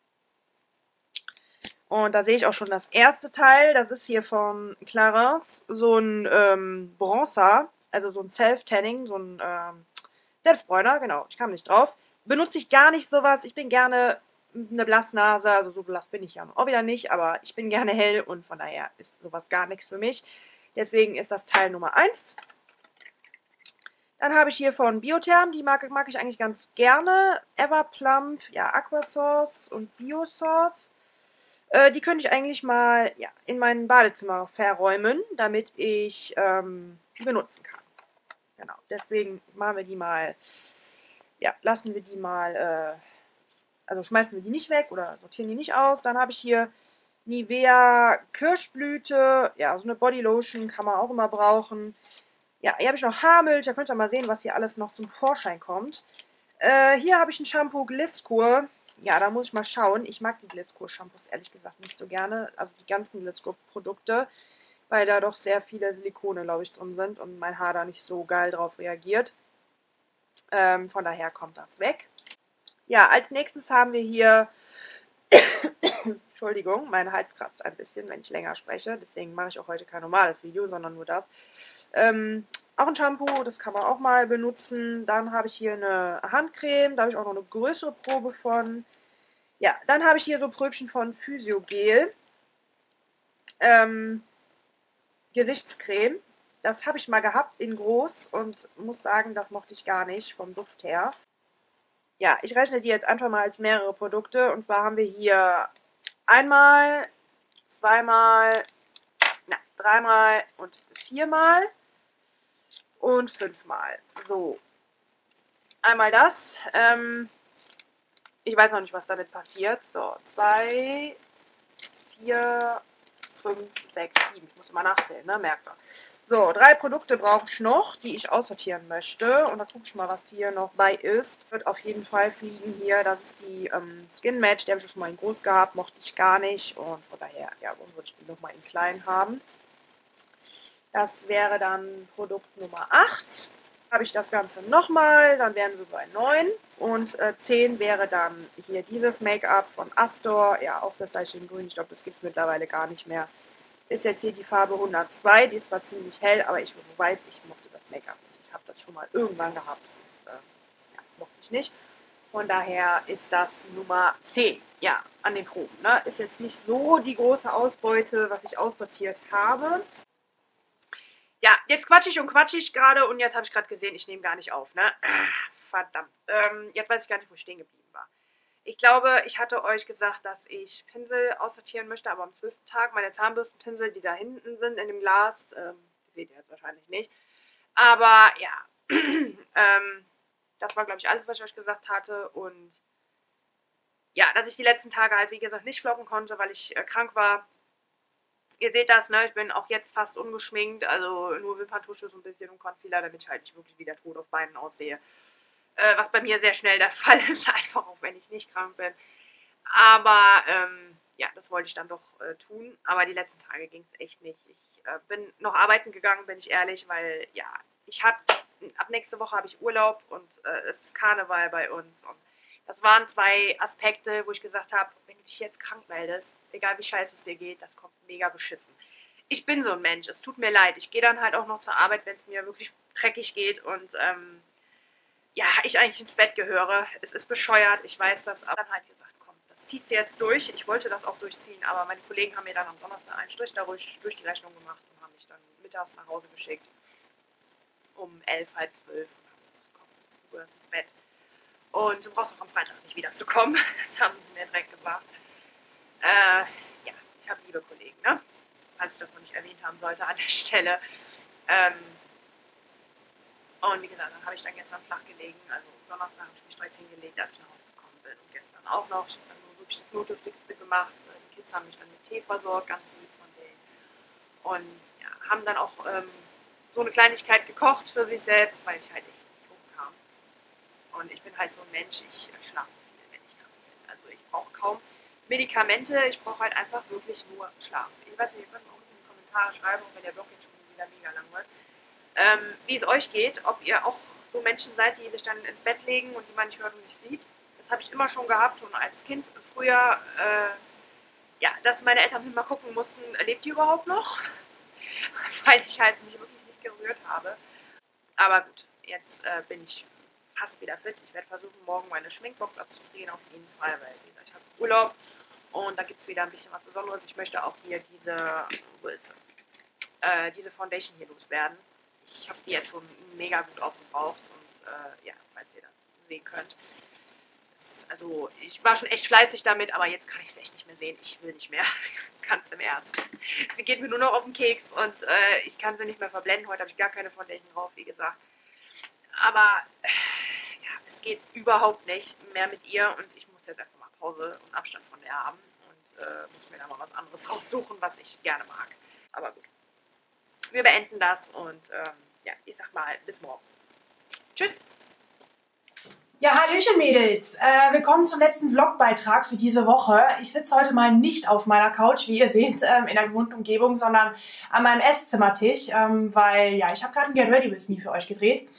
Speaker 1: Und da sehe ich auch schon das erste Teil, das ist hier von Clarins, so ein Bronzer, also so ein Self-Tanning, so ein Selbstbräuner, genau, ich kam nicht drauf. Benutze ich gar nicht sowas, ich bin gerne eine Blassnase, also so blass bin ich ja auch wieder nicht, aber ich bin gerne hell und von daher ist sowas gar nichts für mich. Deswegen ist das Teil Nummer 1. Dann habe ich hier von Biotherm, die mag ich eigentlich ganz gerne. Everplump, ja, Aquasource und Biosource. Die könnte ich eigentlich mal ja, in mein Badezimmer verräumen, damit ich die benutzen kann. Genau, deswegen machen wir die mal, ja, lassen wir die mal, also schmeißen wir die nicht weg oder sortieren die nicht aus. Dann habe ich hier Nivea Kirschblüte, ja, so eine Bodylotion kann man auch immer brauchen. Ja, hier habe ich noch Haarmilch, da könnt ihr mal sehen, was hier alles noch zum Vorschein kommt. Hier habe ich ein Shampoo Gliskur. Ja, da muss ich mal schauen. Ich mag die Gliskur-Shampoos ehrlich gesagt nicht so gerne. Also die ganzen Gliskur-Produkte, weil da doch sehr viele Silikone, glaube ich, drin sind und mein Haar da nicht so geil drauf reagiert. Von daher kommt das weg. Ja, als nächstes haben wir hier, Entschuldigung, mein Hals kratzt ein bisschen, wenn ich länger spreche. Deswegen mache ich auch heute kein normales Video, sondern nur das. Auch ein Shampoo, das kann man auch mal benutzen. Dann habe ich hier eine Handcreme, da habe ich auch noch eine größere Probe von. Ja, dann habe ich hier so Pröbchen von Physiogel. Gesichtscreme. Das habe ich mal gehabt in groß und muss sagen, das mochte ich gar nicht vom Duft her. Ja, ich rechne die jetzt einfach mal als mehrere Produkte. Und zwar haben wir hier einmal, zweimal, dreimal und viermal und fünfmal. So, einmal das. Ich weiß noch nicht, was damit passiert. So, 2, 4, 5, 6, 7. Ich muss immer nachzählen, ne? Merkt ihr. So, 3 Produkte brauche ich noch, die ich aussortieren möchte. Und da gucke ich mal, was hier noch bei ist. Wird auf jeden Fall fliegen hier. Das ist die Skin Match. Die habe ich schon mal in groß gehabt. Mochte ich gar nicht. Und von daher, ja, warum würde ich die nochmal in klein haben? Das wäre dann Produkt Nummer 8. Habe ich das Ganze nochmal, dann wären wir bei 9. Und 10 wäre dann hier dieses Make-up von Astor. Ja, auch das gleiche in grün. Ich glaube, das gibt es mittlerweile gar nicht mehr. Ist jetzt hier die Farbe 102. Die ist zwar ziemlich hell, aber ich weiß, ich mochte das Make-up nicht. Ich habe das schon mal irgendwann gehabt. Und, ja, mochte ich nicht. Von daher ist das Nummer 10. Ja, an den Proben. Ne? Ist jetzt nicht so die große Ausbeute, was ich aussortiert habe. Ja, jetzt quatsch ich gerade und jetzt habe ich gerade gesehen, ich nehme gar nicht auf, ne? Verdammt. Jetzt weiß ich gar nicht, wo ich stehen geblieben war. Ich glaube, ich hatte euch gesagt, dass ich Pinsel aussortieren möchte, aber am 12. Tag meine Zahnbürstenpinsel, die da hinten sind in dem Glas, die seht ihr jetzt wahrscheinlich nicht. Aber ja, das war, glaube ich, alles, was ich euch gesagt hatte. Und ja, dass ich die letzten Tage halt, wie gesagt, nicht vloggen konnte, weil ich krank war. Ihr seht das, ne? Ich bin auch jetzt fast ungeschminkt, also nur Wimperntusche so ein bisschen und Concealer, damit ich halt nicht wirklich wieder tot auf Beinen aussehe. Was bei mir sehr schnell der Fall ist, einfach auch wenn ich nicht krank bin. Aber ja, das wollte ich dann doch tun. Aber die letzten Tage ging es echt nicht. Ich bin noch arbeiten gegangen, bin ich ehrlich, weil ja, ab nächste Woche habe ich Urlaub und es ist Karneval bei uns. Und das waren 2 Aspekte, wo ich gesagt habe, wenn du dich jetzt krank meldest, egal wie scheiße es dir geht, das kommt mega beschissen. Ich bin so ein Mensch, es tut mir leid. Ich gehe dann halt auch noch zur Arbeit, wenn es mir wirklich dreckig geht und ja, ich eigentlich ins Bett gehöre. Es ist bescheuert, ich weiß das, aber dann halt gesagt, komm, das ziehst du jetzt durch. Ich wollte das auch durchziehen, aber meine Kollegen haben mir dann am Donnerstag einen Strich durch die Rechnung gemacht und haben mich dann mittags nach Hause geschickt. Um 11, halb 12 und haben gesagt, komm, du gehörst ins Bett. Und du brauchst auch am Freitag nicht wiederzukommen. Das haben sie mir direkt gesagt. Ja, ich habe liebe Kollegen, ne? Falls ich das noch nicht erwähnt haben sollte an der Stelle. Und wie gesagt, dann habe ich dann gestern flach gelegen. Also Donnerstag habe ich mich direkt hingelegt, als ich nach Hause gekommen bin. Und gestern auch noch. Ich habe dann nur wirklich das Notdürftigste gemacht. Die Kids haben mich dann mit Tee versorgt, ganz lieb von denen. Und ja, haben dann auch so eine Kleinigkeit gekocht für sich selbst, weil ich halt echt nicht hochkam. Und ich bin halt so ein Mensch, ich schlafe viel, wenn ich krank bin. Also ich brauche kaum Medikamente, ich brauche halt einfach wirklich nur Schlaf. Ich weiß nicht, ihr könnt auch in die Kommentare schreiben, wenn der Blog jetzt schon wieder mega lang wird, wie es euch geht, ob ihr auch so Menschen seid, die sich dann ins Bett legen und die man nicht hört und nicht sieht. Das habe ich immer schon gehabt und als Kind früher, ja, dass meine Eltern immer gucken mussten, lebt die überhaupt noch? Weil ich halt mich wirklich nicht gerührt habe. Aber gut, jetzt bin ich fast wieder fit. Ich werde versuchen, morgen meine Schminkbox abzudrehen, auf jeden Fall, weil wie gesagt, ich habe Urlaub und da gibt es wieder ein bisschen was Besonderes. Ich möchte auch hier wo ist sie? Diese Foundation hier loswerden. Ich habe die jetzt schon mega gut aufgebraucht und ja, falls ihr das sehen könnt. Also ich war schon echt fleißig damit, aber jetzt kann ich es echt nicht mehr sehen. Ich will nicht mehr, ganz im Ernst. Sie geht mir nur noch auf den Keks und ich kann sie nicht mehr verblenden. Heute habe ich gar keine Foundation drauf, wie gesagt. Aber ja, es geht überhaupt nicht mehr mit ihr und ich muss jetzt einfach mal Pause und Abstand von der haben und muss mir da mal was anderes raussuchen, was ich gerne mag. Aber gut. Wir beenden das und ja, ich sag mal, bis morgen. Tschüss!
Speaker 2: Ja, hallöchen Mädels. Willkommen zum letzten Vlogbeitrag für diese Woche. Ich sitze heute mal nicht auf meiner Couch, wie ihr seht, in der gewohnten Umgebung, sondern an meinem Esszimmertisch, weil ja, ich habe gerade ein Get Ready With Me für euch gedreht.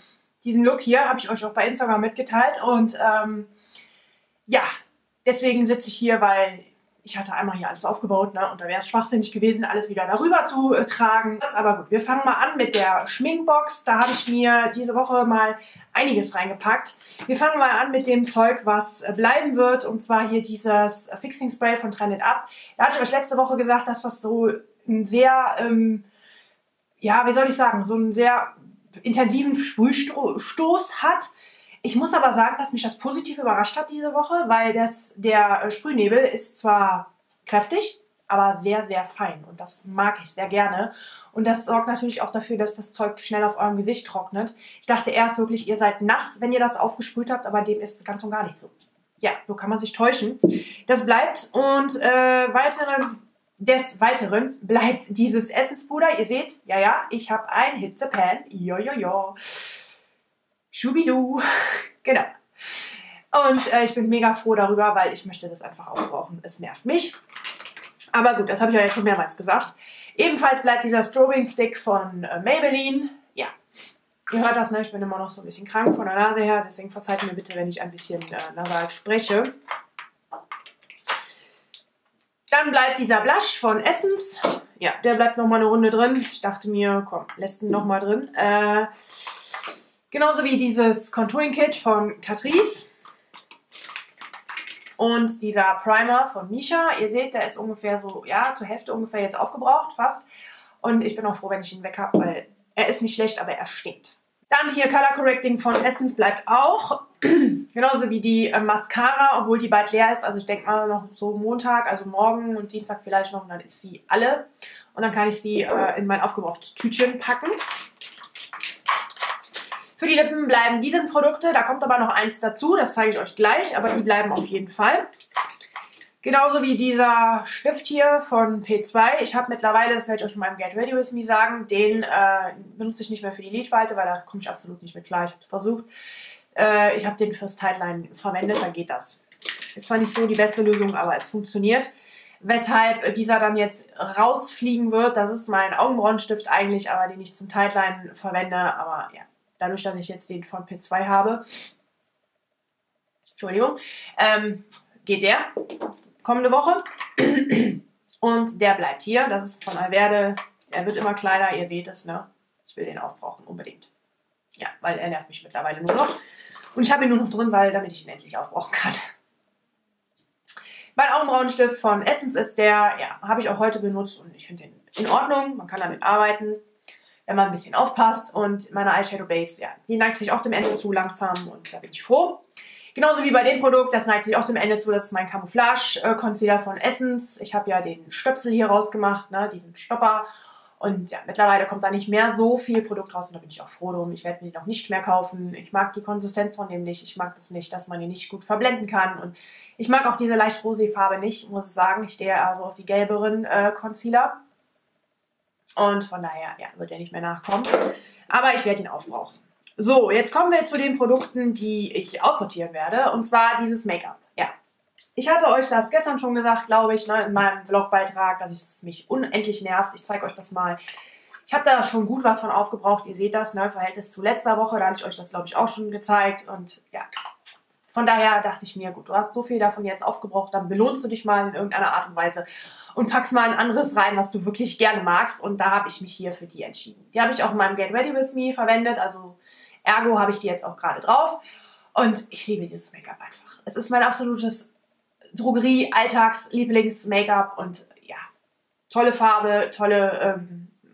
Speaker 2: Diesen Look hier habe ich euch auch bei Instagram mitgeteilt. Und ja, deswegen sitze ich hier, weil ich hatte einmal hier alles aufgebaut, ne? Und da wäre es schwachsinnig gewesen, alles wieder darüber zu tragen. Aber gut, wir fangen mal an mit der Schminkbox. Da habe ich mir diese Woche mal einiges reingepackt. Wir fangen mal an mit dem Zeug, was bleiben wird. Und zwar hier dieses Fixing Spray von Trend It Up. Da hatte ich euch letzte Woche gesagt, dass das so ein sehr, ja, wie soll ich sagen, so einen sehr intensiven Sprühstoß hat. Ich muss aber sagen, dass mich das positiv überrascht hat diese Woche, weil der Sprühnebel ist zwar kräftig, aber sehr, sehr fein. Und das mag ich sehr gerne. Und das sorgt natürlich auch dafür, dass das Zeug schnell auf eurem Gesicht trocknet. Ich dachte erst wirklich, ihr seid nass, wenn ihr das aufgesprüht habt, aber dem ist ganz und gar nicht so. Ja, so kann man sich täuschen. Das bleibt und des Weiteren bleibt dieses Essenspuder. Ihr seht, ja, ich habe ein Hitzepan. Jojojo. Schubidu. Genau. Und ich bin mega froh darüber, weil ich möchte das einfach aufbrauchen. Es nervt mich. Aber gut, das habe ich ja jetzt schon mehrmals gesagt. Ebenfalls bleibt dieser Strobing Stick von Maybelline. Ja, ihr hört das, ne? Ich bin immer noch so ein bisschen krank von der Nase her. Deswegen verzeiht mir bitte, wenn ich ein bisschen nasal spreche. Dann bleibt dieser Blush von Essence. Ja, der bleibt nochmal eine Runde drin. Ich dachte mir, komm, lässt ihn nochmal drin. Genauso wie dieses Contouring Kit von Catrice. Und dieser Primer von Misha. Ihr seht, der ist ungefähr so, ja, zur Hälfte ungefähr jetzt aufgebraucht, fast. Und ich bin auch froh, wenn ich ihn weg habe, weil er ist nicht schlecht, aber er stinkt. Dann hier Color Correcting von Essence bleibt auch. Genauso wie die Mascara, obwohl die bald leer ist. Also ich denke mal noch so Montag, also morgen und Dienstag vielleicht noch. Und dann ist sie alle. Und dann kann ich sie in mein aufgebrauchtes Tütchen packen. Für die Lippen bleiben diese Produkte, da kommt aber noch eins dazu, das zeige ich euch gleich, aber die bleiben auf jeden Fall. Genauso wie dieser Stift hier von P2. Ich habe mittlerweile, das werde ich euch in meinem Get Ready With Me sagen, den benutze ich nicht mehr für die Lidfalte, weil da komme ich absolut nicht mit klar. Ich habe es versucht. Ich habe den fürs Tightline verwendet, da geht das. Ist zwar nicht so die beste Lösung, aber es funktioniert. Weshalb dieser dann jetzt rausfliegen wird, das ist mein Augenbrauenstift eigentlich, aber den ich zum Tightline verwende, aber ja. Dadurch, dass ich jetzt den von P2 habe, Entschuldigung, geht der kommende Woche. Und der bleibt hier. Das ist von Alverde. Er wird immer kleiner, ihr seht es, ne? Ich will den aufbrauchen, unbedingt. Ja, weil er nervt mich mittlerweile nur noch. Und ich habe ihn nur noch drin, damit ich ihn endlich aufbrauchen kann. Mein Augenbrauenstift von Essence ist der, ja, habe ich auch heute benutzt und ich finde den in Ordnung. Man kann damit arbeiten, wenn man ein bisschen aufpasst. Und meine Eyeshadow Base, ja, die neigt sich auch dem Ende zu langsam und da bin ich froh. Genauso wie bei dem Produkt, das neigt sich auch dem Ende zu, das ist mein Camouflage Concealer von Essence. Ich habe ja den Stöpsel hier rausgemacht, ne, diesen Stopper. Und ja, mittlerweile kommt da nicht mehr so viel Produkt raus und da bin ich auch froh drum. Ich werde mir den auch nicht mehr kaufen. Ich mag die Konsistenz von dem nicht. Ich mag das nicht, dass man ihn nicht gut verblenden kann. Und ich mag auch diese leicht rosé Farbe nicht, muss ich sagen. Ich stehe eher so auf die gelberen Concealer. Und von daher, ja, wird er nicht mehr nachkommen. Aber ich werde ihn aufbrauchen. So, jetzt kommen wir zu den Produkten, die ich aussortieren werde. Und zwar dieses Make-up. Ja, ich hatte euch das gestern schon gesagt, glaube ich, ne, in meinem Vlogbeitrag, dass es mich unendlich nervt. Ich zeige euch das mal. Ich habe da schon gut was von aufgebraucht. Ihr seht das, ne, im Verhältnis zu letzter Woche. Da hatte ich euch das, glaube ich, auch schon gezeigt. Und ja, von daher dachte ich mir, gut, du hast so viel davon jetzt aufgebraucht, dann belohnst du dich mal in irgendeiner Art und Weise und packst mal ein anderes rein, was du wirklich gerne magst. Und da habe ich mich hier für die entschieden. Die habe ich auch in meinem Get Ready With Me verwendet. Also ergo habe ich die jetzt auch gerade drauf. Und ich liebe dieses Make-up einfach. Es ist mein absolutes Drogerie-Alltags-Lieblings-Make-up. Und ja, tolle Farbe, tolle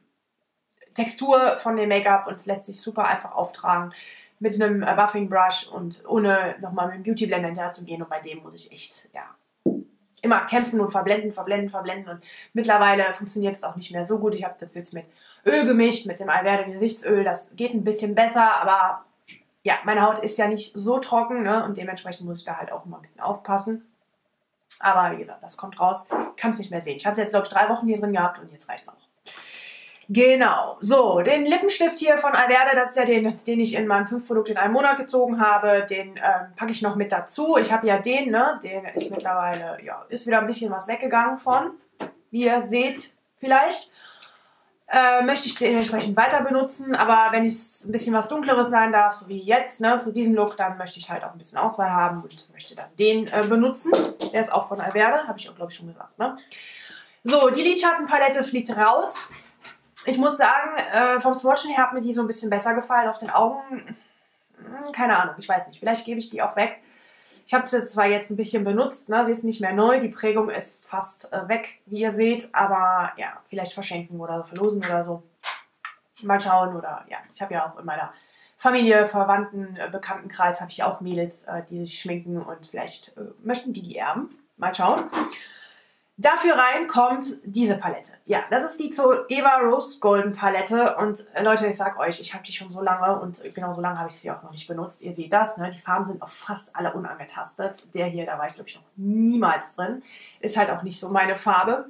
Speaker 2: Textur von dem Make-up. Und es lässt sich super einfach auftragen mit einem Buffing Brush und ohne nochmal mit dem Beauty Blender hinterher zu gehen. Und bei dem muss ich echt, ja, immer kämpfen und verblenden. Und mittlerweile funktioniert es auch nicht mehr so gut. Ich habe das jetzt mit Öl gemischt, mit dem Alverde Gesichtsöl. Das geht ein bisschen besser, aber ja, meine Haut ist ja nicht so trocken, ne? Und dementsprechend muss ich da halt auch immer ein bisschen aufpassen. Aber wie gesagt, das kommt raus. Kann es nicht mehr sehen. Ich habe es jetzt, glaube ich, 3 Wochen hier drin gehabt und jetzt reicht es auch. Genau, so, den Lippenstift hier von Alverde, das ist ja den ich in meinem 5-Produkt in einem Monat gezogen habe, den packe ich noch mit dazu. Ich habe ja den, ne, der ist mittlerweile, ja, ist wieder ein bisschen was weggegangen von, wie ihr seht vielleicht. möchte ich dementsprechend weiter benutzen, aber wenn es ein bisschen was Dunkleres sein darf, so wie jetzt, ne, zu diesem Look, dann möchte ich halt auch ein bisschen Auswahl haben und möchte dann den benutzen. Der ist auch von Alverde, habe ich auch, glaube ich, schon gesagt. Ne? So, die Lidschattenpalette fliegt raus. Ich muss sagen, vom Swatchen her hat mir die so ein bisschen besser gefallen. Auf den Augen, keine Ahnung, ich weiß nicht. Vielleicht gebe ich die auch weg. Ich habe sie zwar jetzt ein bisschen benutzt, ne? Sie ist nicht mehr neu, die Prägung ist fast weg, wie ihr seht, aber ja, vielleicht verschenken oder verlosen oder so. Mal schauen oder ja, ich habe ja auch in meiner Familie, Verwandten, Bekanntenkreis habe ich auch Mädels, die sich schminken und vielleicht möchten die erben. Mal schauen. Dafür rein kommt diese Palette. Ja, das ist die Zoeva Rose Golden Palette. Und Leute, ich sag euch, ich habe die schon so lange und genau so lange habe ich sie auch noch nicht benutzt. Ihr seht das, ne? Die Farben sind auch fast alle unangetastet. Der hier, da war ich glaube ich noch niemals drin. Ist halt auch nicht so meine Farbe.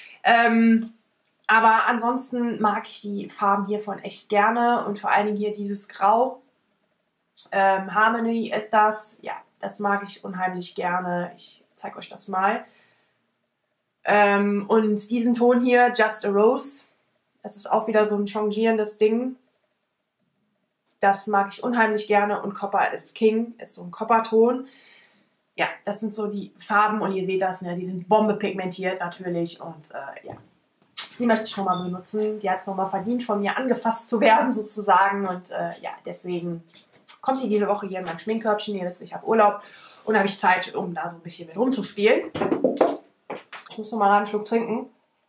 Speaker 2: Aber ansonsten mag ich die Farben hiervon echt gerne. Und vor allen Dingen hier dieses Grau. Harmony ist das. Ja, das mag ich unheimlich gerne. Ich zeige euch das mal. Und diesen Ton hier, Just a Rose, das ist auch wieder so ein changierendes Ding. Das mag ich unheimlich gerne und Copper ist King, ist so ein Copperton. Ja, das sind so die Farben und ihr seht das, ne? Die sind Bombe pigmentiert natürlich und ja, die möchte ich nochmal benutzen. Die hat es nochmal verdient, von mir angefasst zu werden sozusagen und ja, deswegen kommt die diese Woche hier in mein Schminkkörbchen. Ihr wisst, ich habe Urlaub und habe ich Zeit, um da so ein bisschen mit rumzuspielen. Ich muss noch mal einen Schluck trinken,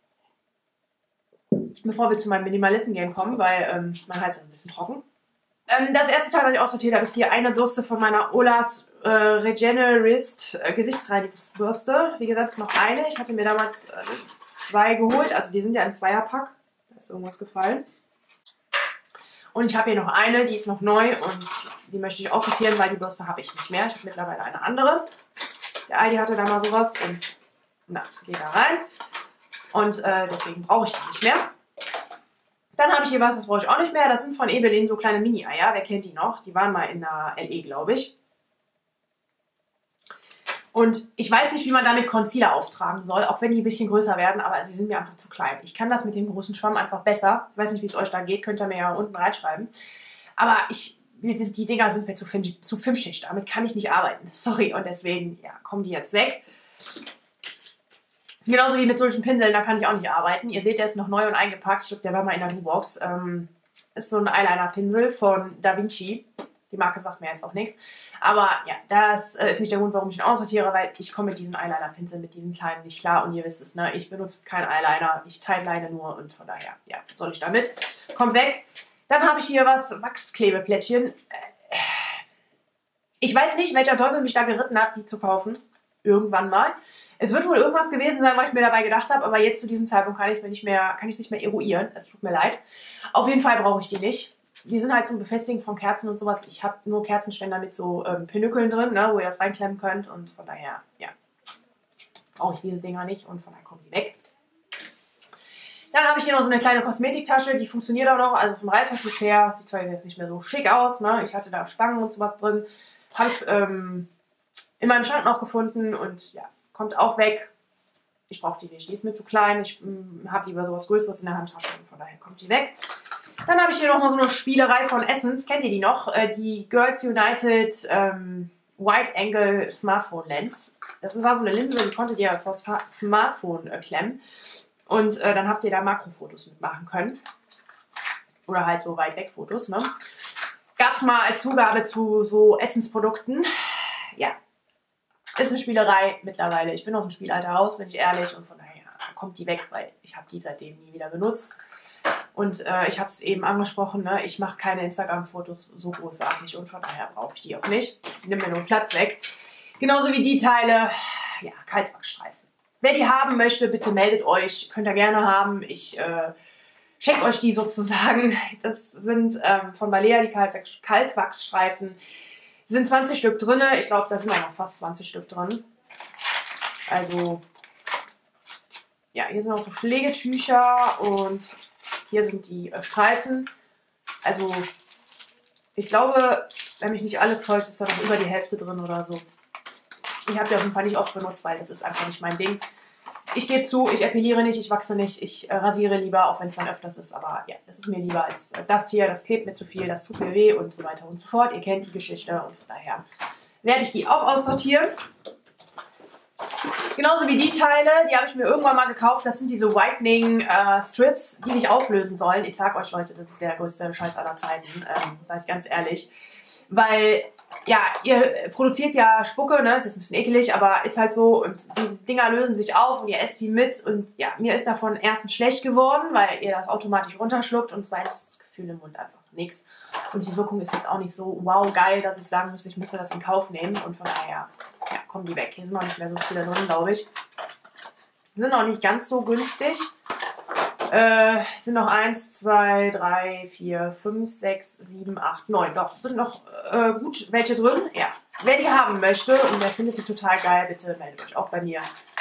Speaker 2: bevor wir zu meinem Minimalisten-Game kommen, weil mein Hals ist ein bisschen trocken. Das erste Teil, was ich aussortiert habe, ist hier eine Bürste von meiner Ollas Regenerist Gesichtsreinigungsbürste. Wie gesagt, ist noch eine. Ich hatte mir damals 2 geholt, also die sind ja im Zweierpack. Da ist irgendwas gefallen. Und ich habe hier noch eine, die ist noch neu und die möchte ich aussortieren, weil die Bürste habe ich nicht mehr. Ich habe mittlerweile eine andere. Der Aldi hatte da mal sowas und na, geht da rein. Und deswegen brauche ich die nicht mehr. Dann habe ich hier was, das brauche ich auch nicht mehr. Das sind von Ebelin so kleine Mini-Eier. Wer kennt die noch? Die waren mal in der LE, glaube ich. Und ich weiß nicht, wie man damit Concealer auftragen soll, auch wenn die ein bisschen größer werden, aber sie sind mir einfach zu klein. Ich kann das mit dem großen Schwamm einfach besser. Ich weiß nicht, wie es euch da geht, könnt ihr mir ja unten reinschreiben. Aber die Dinger sind mir zu filmschicht. Damit kann ich nicht arbeiten. Sorry. Und deswegen, ja, kommen die jetzt weg. Genauso wie mit solchen Pinseln, da kann ich auch nicht arbeiten. Ihr seht, der ist noch neu und eingepackt. Ich glaube, der war mal in der Dubox. Ist so ein Eyeliner-Pinsel von Da Vinci. Die Marke sagt mir jetzt auch nichts. Aber ja, das ist nicht der Grund, warum ich ihn aussortiere, weil ich komme mit diesem Eyeliner-Pinsel, mit diesen kleinen nicht klar. Und ihr wisst es, ne? Ich benutze keinen Eyeliner, ich tightline nur und von daher, ja, was soll ich damit? Kommt weg. Dann habe ich hier was, Wachsklebeplättchen. Ich weiß nicht, welcher Teufel mich da geritten hat, die zu kaufen. Irgendwann mal. Es wird wohl irgendwas gewesen sein, was ich mir dabei gedacht habe, aber jetzt zu diesem Zeitpunkt kann ich es nicht mehr eruieren. Es tut mir leid. Auf jeden Fall brauche ich die nicht. Die sind halt zum Befestigen von Kerzen und sowas. Ich habe nur Kerzenständer mit so Pinökeln drin, ne, wo ihr das reinklemmen könnt. Und von daher, ja, brauche ich diese Dinger nicht und von daher kommen die weg. Dann habe ich hier noch so eine kleine Kosmetiktasche, die funktioniert auch noch. Also vom Reißverschluss her sieht zwar jetzt nicht mehr so schick aus. Ne? Ich hatte da Spangen und sowas drin. Habe ich in meinem Schrank noch gefunden und ja, kommt auch weg. Ich brauche die nicht, die ist mir zu klein. Ich habe lieber sowas Größeres in der Handtasche und von daher kommt die weg. Dann habe ich hier nochmal so eine Spielerei von Essence. Kennt ihr die noch? Die Girls United Wide Angle Smartphone Lens. Das war so eine Linse, die konntet ihr vor das Smartphone klemmen. Und dann habt ihr da Makrofotos mitmachen können. Oder halt so weit weg Fotos. Ne? Gab es mal als Zugabe zu so Essensprodukten. Ja. Ist eine Spielerei mittlerweile. Ich bin aus dem Spielalter raus, bin ich ehrlich. Und von daher kommt die weg, weil ich habe die seitdem nie wieder benutzt. Und ich habe es eben angesprochen, ne? Ich mache keine Instagram-Fotos so großartig. Und von daher brauche ich die auch nicht. Ich nehme mir nur Platz weg. Genauso wie die Teile, ja, Kaltwachsstreifen. Wer die haben möchte, bitte meldet euch. Könnt ihr gerne haben. Ich schenke euch die sozusagen. Das sind von Balea die Kaltwachsstreifen. Sind 20 Stück drin. Ich glaube, da sind auch noch fast 20 Stück drin. Also, ja, hier sind auch so Pflegetücher und hier sind die Streifen. Also, ich glaube, wenn mich nicht alles täuscht, ist da noch über die Hälfte drin oder so. Ich habe die auf jeden Fall nicht oft benutzt, weil das ist einfach nicht mein Ding. Ich gebe zu, ich epiliere nicht, ich wachse nicht, ich rasiere lieber, auch wenn es dann öfters ist. Aber ja, das ist mir lieber als das hier, das klebt mir zu viel, das tut mir weh und so weiter und so fort. Ihr kennt die Geschichte und von daher werde ich die auch aussortieren. Genauso wie die Teile, die habe ich mir irgendwann mal gekauft. Das sind diese Whitening Strips, die nicht auflösen sollen. Ich sag euch Leute, das ist der größte Scheiß aller Zeiten, sage ich ganz ehrlich. Weil, ja, ihr produziert ja Spucke, ne, ist jetzt ein bisschen eklig, aber ist halt so und diese Dinger lösen sich auf und ihr esst die mit und ja, mir ist davon erstens schlecht geworden, weil ihr das automatisch runterschluckt und zweitens ist das Gefühl im Mund einfach nichts. Und die Wirkung ist jetzt auch nicht so wow geil, dass ich sagen muss, ich müsste das in Kauf nehmen und von daher, ja, kommen die weg. Hier sind noch nicht mehr so viele drin, glaube ich. Die sind auch nicht ganz so günstig. Es sind noch 1, 2, 3, 4, 5, 6, 7, 8, 9. Doch, sind noch gut welche drin. Ja. Wer die haben möchte und wer findet die total geil, bitte meldet euch auch bei mir.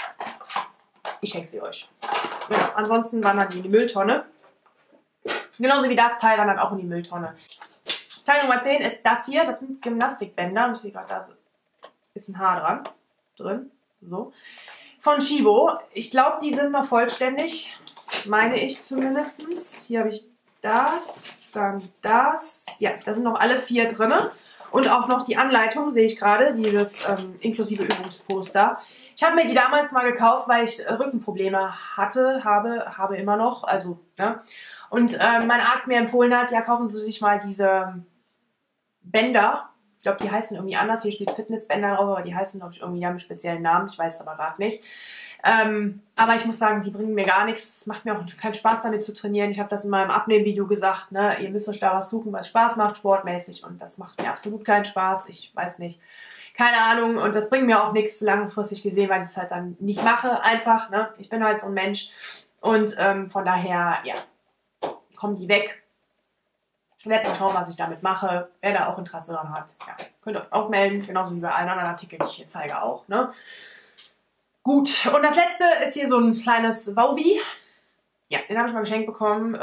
Speaker 2: Ich schenke sie euch. Ja, ansonsten wandern die in die Mülltonne. Genauso wie das Teil wandert auch in die Mülltonne. Teil Nummer 10 ist das hier. Das sind Gymnastikbänder. Und ich sehe gerade, da ist ein Haar drin. So. Von Shibo. Ich glaube, die sind noch vollständig. Meine ich zumindest. Hier habe ich das, dann das. Ja, da sind noch alle 4 drin. Und auch noch die Anleitung, sehe ich gerade, dieses inklusive Übungsposter. Ich habe mir die damals mal gekauft, weil ich Rückenprobleme habe immer noch. Also, ne? Und mein Arzt mir empfohlen hat, ja, kaufen Sie sich mal diese Bänder. Ich glaube, die heißen irgendwie anders. Hier steht Fitnessbänder drauf, aber die heißen, glaube ich, irgendwie, die haben einen speziellen Namen. Ich weiß es aber gerade nicht. Aber ich muss sagen, die bringen mir gar nichts. Es macht mir auch keinen Spaß, damit zu trainieren. Ich habe das in meinem Abnehmvideo gesagt. Ne? Ihr müsst euch da was suchen, was Spaß macht, sportmäßig. Und das macht mir absolut keinen Spaß. Ich weiß nicht. Keine Ahnung. Und das bringt mir auch nichts langfristig gesehen, weil ich es halt dann nicht mache. Einfach. Ne? Ich bin halt so ein Mensch. Und von daher, ja, kommen die weg. Ich werde mal schauen, was ich damit mache. Wer da auch Interesse daran hat, ja, könnt ihr euch auch melden. Genauso wie bei allen anderen Artikeln, die ich hier zeige auch. Ne? Gut, und das letzte ist hier so ein kleines Wauwi. Ja, den habe ich mal geschenkt bekommen.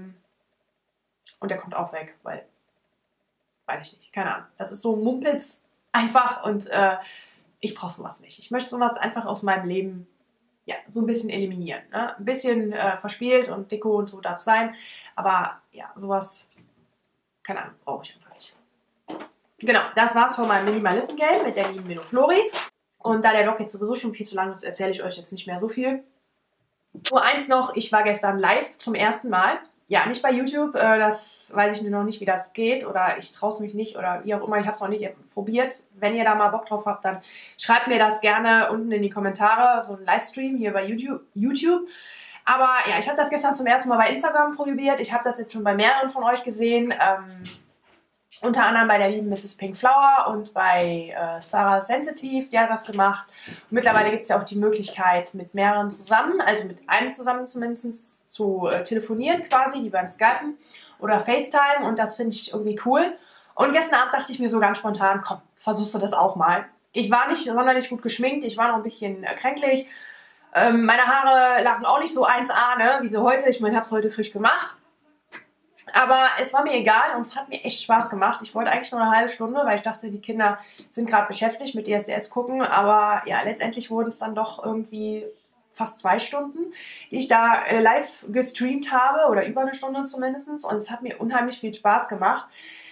Speaker 2: Und der kommt auch weg, weil, weiß ich nicht, keine Ahnung. Das ist so ein Mumpitz einfach und ich brauche sowas nicht. Ich möchte sowas einfach aus meinem Leben, ja, so ein bisschen eliminieren. Ne? Ein bisschen verspielt und Deko und so darf es sein. Aber ja, sowas, keine Ahnung, brauche ich einfach nicht. Genau, das war's von meinem Minimalisten-Game mit der lieben Meloflori. Und da der Vlog jetzt sowieso schon viel zu lang ist, erzähle ich euch jetzt nicht mehr so viel. Nur eins noch, ich war gestern live zum ersten Mal. Ja, nicht bei YouTube, das weiß ich noch nicht, wie das geht oder ich traue es mich nicht oder wie auch immer, ich habe es noch nicht probiert. Wenn ihr da mal Bock drauf habt, dann schreibt mir das gerne unten in die Kommentare, so ein Livestream hier bei YouTube. Aber ja, ich habe das gestern zum ersten Mal bei Instagram probiert. Ich habe das jetzt schon bei mehreren von euch gesehen. Unter anderem bei der lieben Mrs. Pink Flower und bei Sarah Sensitive, die hat das gemacht. Und mittlerweile gibt es ja auch die Möglichkeit, mit mehreren zusammen, also mit einem zusammen zumindest, zu telefonieren quasi, wie beim Skypen oder FaceTime. Und das finde ich irgendwie cool. Und gestern Abend dachte ich mir so ganz spontan, komm, versuchst du das auch mal. Ich war nicht sonderlich gut geschminkt, ich war noch ein bisschen kränklich. Meine Haare lagen auch nicht so 1A, ne, wie so heute. Ich meine, ich habe es heute frisch gemacht. Aber es war mir egal und es hat mir echt Spaß gemacht. Ich wollte eigentlich nur eine halbe Stunde, weil ich dachte, die Kinder sind gerade beschäftigt mit DSDS gucken. Aber ja, letztendlich wurden es dann doch irgendwie fast 2 Stunden, die ich da live gestreamt habe oder über eine Stunde zumindest. Und es hat mir unheimlich viel Spaß gemacht,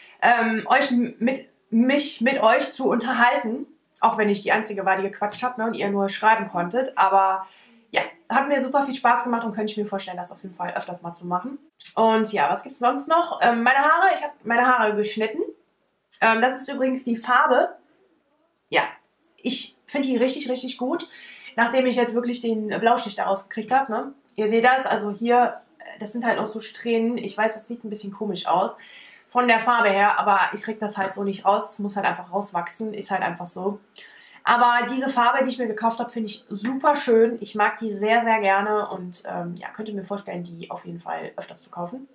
Speaker 2: mich mit euch zu unterhalten. Auch wenn ich die Einzige war, die gequatscht hat, ne, und ihr nur schreiben konntet. Aber ja, hat mir super viel Spaß gemacht und könnte ich mir vorstellen, das auf jeden Fall öfters mal zu machen. Und ja, was gibt es sonst noch? Meine Haare, ich habe meine Haare geschnitten. Das ist übrigens die Farbe. Ja, ich finde die richtig, richtig gut. Nachdem ich jetzt wirklich den Blaustich daraus gekriegt habe. Ne? Ihr seht das, also hier, das sind halt auch so Strähnen. Ich weiß, das sieht ein bisschen komisch aus von der Farbe her, aber ich kriege das halt so nicht raus. Es muss halt einfach rauswachsen, ist halt einfach so. Aber diese Farbe, die ich mir gekauft habe, finde ich super schön. Ich mag die sehr, sehr gerne und ja, könnte mir vorstellen, die auf jeden Fall öfters zu kaufen.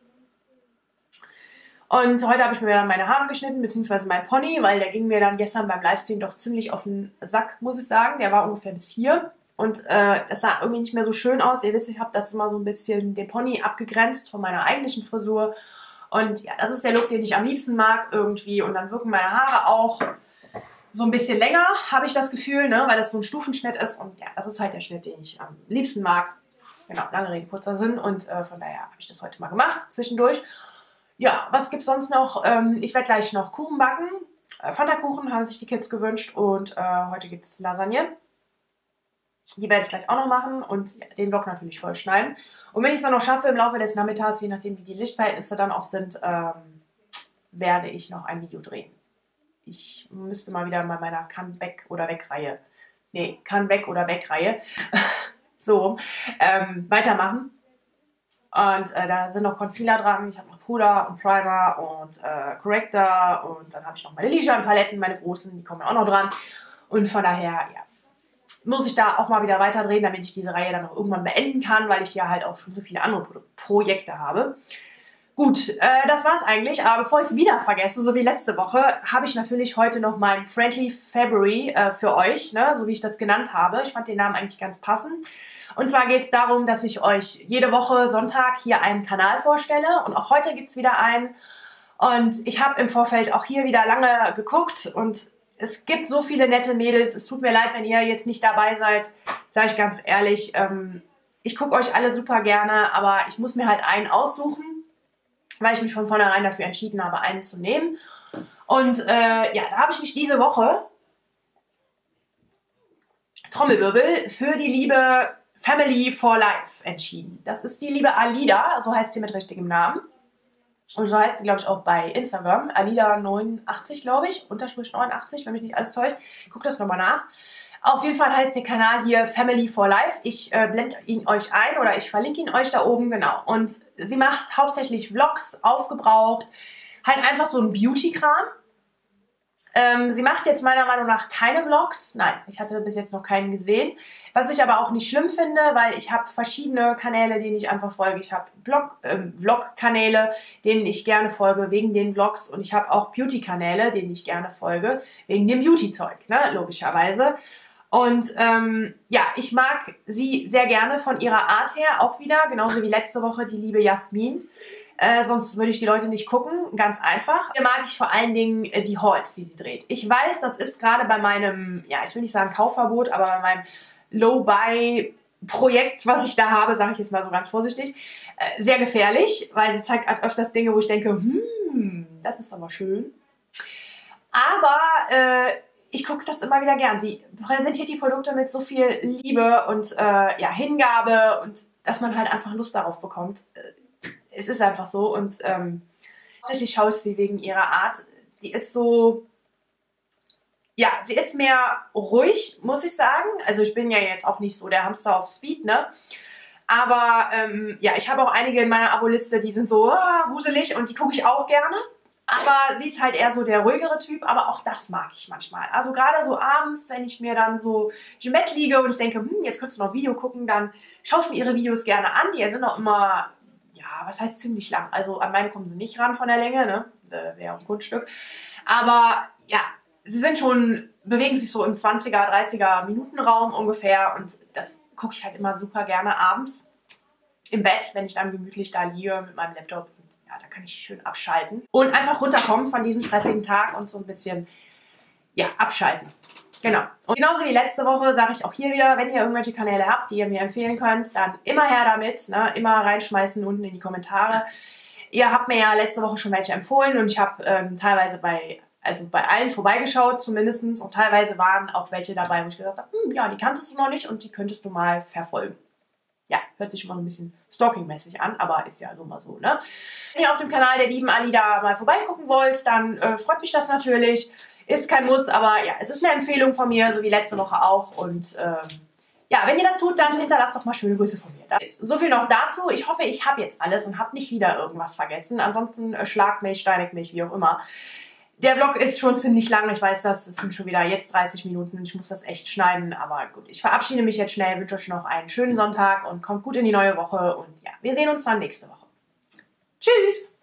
Speaker 2: Und heute habe ich mir dann meine Haare geschnitten, beziehungsweise mein Pony, weil der ging mir dann gestern beim Livestream doch ziemlich auf den Sack, muss ich sagen. Der war ungefähr bis hier und das sah irgendwie nicht mehr so schön aus. Ihr wisst, ich habe das immer so ein bisschen den Pony abgegrenzt von meiner eigentlichen Frisur. Und ja, das ist der Look, den ich am liebsten mag irgendwie und dann wirken meine Haare auch so ein bisschen länger, habe ich das Gefühl, ne, weil das so ein Stufenschnitt ist. Und ja, das ist halt der Schnitt, den ich am liebsten mag. Genau, lange Rede, kurzer Sinn. Und von daher habe ich das heute mal gemacht, zwischendurch. Ja, was gibt es sonst noch? Ich werde gleich noch Kuchen backen. Fanta-Kuchen haben sich die Kids gewünscht. Und heute gibt es Lasagne. Die werde ich gleich auch noch machen und ja, den Vlog natürlich voll schneiden. Und wenn ich es dann noch schaffe im Laufe des Nachmittags, je nachdem wie die Lichtverhältnisse dann auch sind, werde ich noch ein Video drehen. Ich müsste mal wieder bei meiner Kann weg oder weg Reihe, nee, Kann weg oder weg Reihe, so weitermachen. Und da sind noch Concealer dran, ich habe noch Puder und Primer und Corrector und dann habe ich noch meine Lidschatten-Paletten, meine großen, die kommen auch noch dran. Und von daher, ja, muss ich da auch mal wieder weiterdrehen, damit ich diese Reihe dann auch irgendwann beenden kann, weil ich ja halt auch schon so viele andere Projekte habe. Gut, das war's eigentlich, aber bevor ich es wieder vergesse, so wie letzte Woche, habe ich natürlich heute noch mein Friendly February für euch, ne, so wie ich das genannt habe. Ich fand den Namen eigentlich ganz passend. Und zwar geht es darum, dass ich euch jede Woche Sonntag hier einen Kanal vorstelle und auch heute gibt es wieder einen. Und ich habe im Vorfeld auch hier wieder lange geguckt und es gibt so viele nette Mädels. Es tut mir leid, wenn ihr jetzt nicht dabei seid, sage ich ganz ehrlich. Ich gucke euch alle super gerne, aber ich muss mir halt einen aussuchen, weil ich mich von vornherein dafür entschieden habe, einen zu nehmen. Und ja, da habe ich mich diese Woche, Trommelwirbel, für die liebe Family for Life entschieden. Das ist die liebe Alida, so heißt sie mit richtigem Namen. Und so heißt sie, glaube ich, auch bei Instagram. Alida89, glaube ich. Unterstrich 89, wenn mich nicht alles täuscht. Guckt das nochmal nach. Auf jeden Fall heißt der Kanal hier Family for Life. Ich blende ihn euch ein oder ich verlinke ihn euch da oben, genau. Und sie macht hauptsächlich Vlogs, aufgebraucht. Halt einfach so ein Beauty-Kram. Sie macht jetzt meiner Meinung nach keine Vlogs. Nein, ich hatte bis jetzt noch keinen gesehen. Was ich aber auch nicht schlimm finde, weil ich habe verschiedene Kanäle, denen ich einfach folge. Ich habe Vlog-Kanäle, denen ich gerne folge, wegen den Vlogs. Und ich habe auch Beauty-Kanäle, denen ich gerne folge, wegen dem Beauty-Zeug, ne? Logischerweise. Und ja, ich mag sie sehr gerne von ihrer Art her auch wieder, genauso wie letzte Woche die liebe Jasmin. Sonst würde ich die Leute nicht gucken, ganz einfach. Hier mag ich vor allen Dingen die Hauls, die sie dreht. Ich weiß, das ist gerade bei meinem, ja, ich will nicht sagen Kaufverbot, aber bei meinem Low-Buy-Projekt, was ich da habe, sage ich jetzt mal so ganz vorsichtig, sehr gefährlich, weil sie zeigt öfters Dinge, wo ich denke, das ist aber schön. Aber ich gucke das immer wieder gern. Sie präsentiert die Produkte mit so viel Liebe und ja, Hingabe und dass man halt einfach Lust darauf bekommt. Es ist einfach so und hauptsächlich schaue ich sie wegen ihrer Art. Die ist so, ja, sie ist mehr ruhig, muss ich sagen. Also ich bin ja jetzt auch nicht so der Hamster auf Speed, ne? Aber ja, ich habe auch einige in meiner Abo-Liste, die sind so wuselig und die gucke ich auch gerne. Aber sie ist halt eher so der ruhigere Typ, aber auch das mag ich manchmal. Also gerade so abends, wenn ich mir dann so im Bett liege und ich denke, jetzt könntest du noch ein Video gucken, dann schaue ich mir ihre Videos gerne an. Die sind auch immer, ja, was heißt ziemlich lang. Also an meine kommen sie nicht ran von der Länge, ne? Wäre ein Kunststück. Aber ja, sie sind schon, bewegen sich so im 20er, 30er Minutenraum ungefähr und das gucke ich halt immer super gerne abends im Bett, wenn ich dann gemütlich da liege mit meinem Laptop. Ja, da kann ich schön abschalten und einfach runterkommen von diesem stressigen Tag und so ein bisschen, ja, abschalten. Genau. Und genauso wie letzte Woche sage ich auch hier wieder, wenn ihr irgendwelche Kanäle habt, die ihr mir empfehlen könnt, dann immer her damit, ne? Immer reinschmeißen unten in die Kommentare. Ihr habt mir ja letzte Woche schon welche empfohlen und ich habe teilweise bei allen vorbeigeschaut zumindest und teilweise waren auch welche dabei, wo ich gesagt habe, ja, die kanntest du noch nicht und die könntest du mal verfolgen. Ja, hört sich immer ein bisschen stalking-mäßig an, aber ist ja so mal so, ne? Wenn ihr auf dem Kanal der lieben Alida mal vorbeigucken wollt, dann freut mich das natürlich. Ist kein Muss, aber ja, es ist eine Empfehlung von mir, so wie letzte Woche auch. Und ja, wenn ihr das tut, dann hinterlasst doch mal schöne Grüße von mir. So viel noch dazu. Ich hoffe, ich habe jetzt alles und habe nicht wieder irgendwas vergessen. Ansonsten schlagt mich, steinigt mich, wie auch immer. Der Vlog ist schon ziemlich lang, ich weiß das, es sind schon wieder jetzt 30 Minuten, ich muss das echt schneiden, aber gut, ich verabschiede mich jetzt schnell, wünsche euch noch einen schönen Sonntag und kommt gut in die neue Woche und ja, wir sehen uns dann nächste Woche. Tschüss!